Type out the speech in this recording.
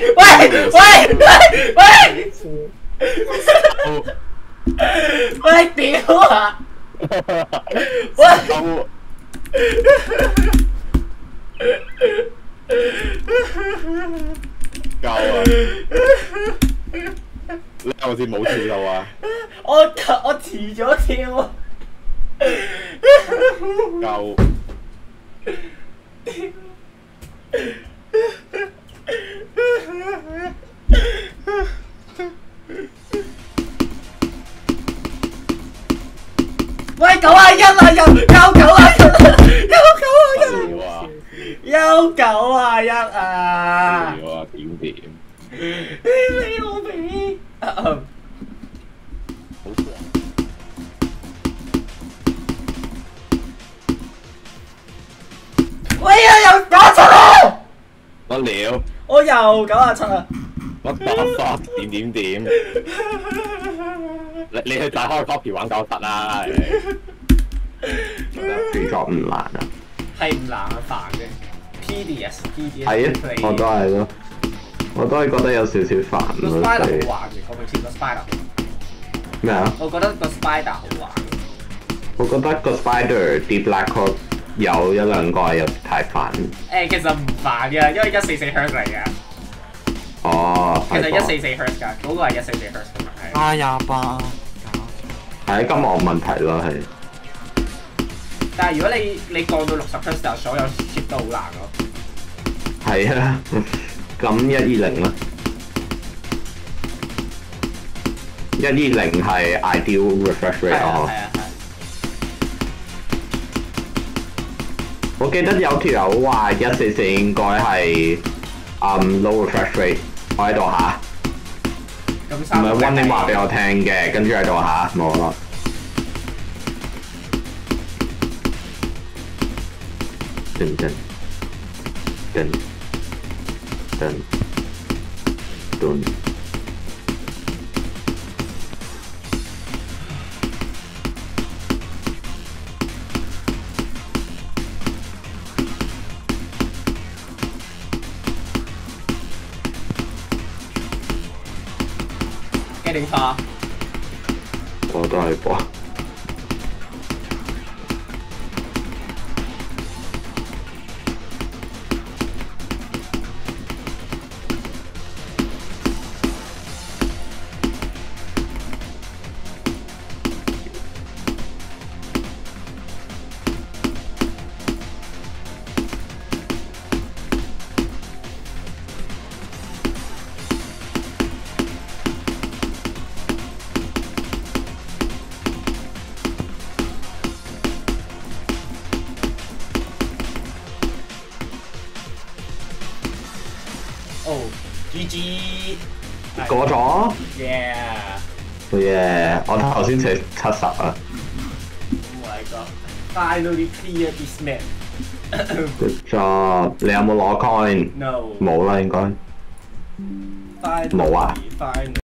喂，屌啊！喂！ 夠啊！你好似冇跳到啊！ 我遲咗跳啊！ 夠！ 喂，91啊，又91啊，又91啊！ 屌啊！點？ 你老味！好喂啊，又97啊！ 乜料？ 我又97啊！ 乜打發？點？你去打開 copy 玩97啦！ 動作唔難啊， 係唔難啊，煩嘅。PDS 係啊，我都係咯，我都係覺得有少少煩個 spider 好玩嘅，我平時個 spider 咩啊？ 我覺得個 spider 好玩。 我覺得個 spider 啲 black hole 有一兩個係有太煩。 其實唔煩嘅，因為144 Hz 嚟嘅。 哦， 其實144 Hz 㗎，嗰個係144 Hz 㗎嘛，係。 28。 係金網問題咯，係。 但係如果你降到60 Hz 就所有 chip 都好難咯。 係啊，咁120啦。120係 ideal refresh rate 咯。 係啊。 我記得有條友話144應該係low refresh rate， 我喺度下。唔係温你話俾我聽嘅，跟住喺度下冇啦。噔。 Getting far。 我都係啩。 哦 ，GG 過咗 ，yeah， 我頭先寫70啊。 Oh my god！Finally clear this map。 Good job！你有冇攞 coin？ No。 冇啦，應該。冇啊。